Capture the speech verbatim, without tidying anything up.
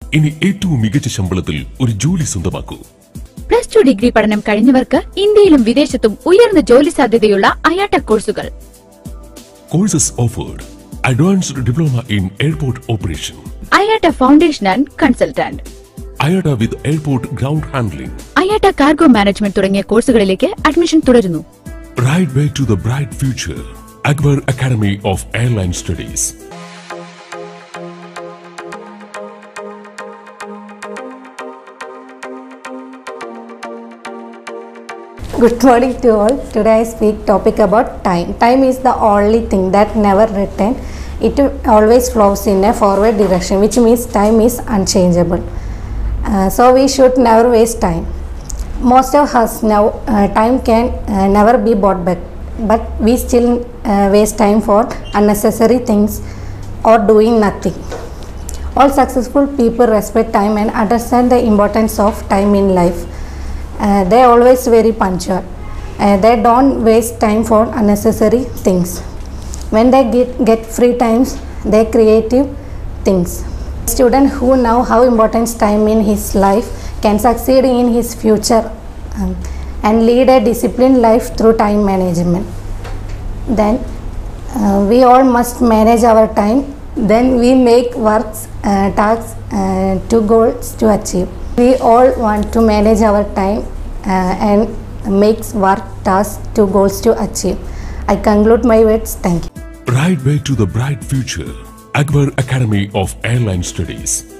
ഇനി ഏറ്റവും മികച്ച ശമ്പളത്തിൽ ഒരു ജോലി സ്വന്തമാക്കൂ. പ്ലസ് ടു ഡിഗ്രി പഠനം കഴിഞ്ഞവർക്ക് ഇന്ത്യയിലും വിദേശത്തും ഉയർന്ന ജോലി സാധ്യതയുള്ള അയാട്ട കോഴ്സുകൾ. Courses offered: advanced diploma in airport operation, IATA foundation and consultant, IATA with airport ground handling, IATA cargo management തുടങ്ങിയ കോഴ്സുകളിലേക്ക് അഡ്മിഷൻ തുടരുന്നു. Right way to the bright future. Akbar academy of airline studies. Good morning to all. Today I speak topic about time. Time is the only thing that never return. It always flows in a forward direction, which means time is unchangeable. Uh, so we should never waste time. Most of us know uh, time can uh, never be bought back, but we still uh, waste time for unnecessary things or doing nothing. All successful people respect time and understand the importance of time in life. Uh, they are always very punctual. Uh, they don't waste time for unnecessary things. When they get, get free times, they creative things. Student who know how important time in his life can succeed in his future um, and lead a disciplined life through time management. Then uh, we all must manage our time. Then we make works, uh, tasks uh, to goals to achieve. We all want to manage our time uh, and make work, tasks to goals to achieve. I conclude my words. Thank you. Right way to the bright future. Akbar Academy of Airline Studies.